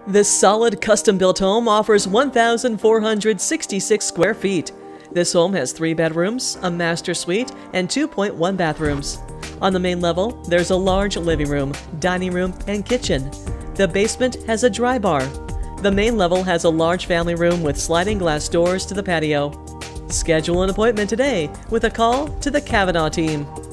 This solid custom-built home offers 1,466 square feet. This home has 3 bedrooms, a master suite, and 2.1 bathrooms. On the main level, there's a large living room, dining room, and kitchen. The basement has a dry bar. The main level has a large family room with sliding glass doors to the patio. Schedule an appointment today with a call to the Cavanaugh team.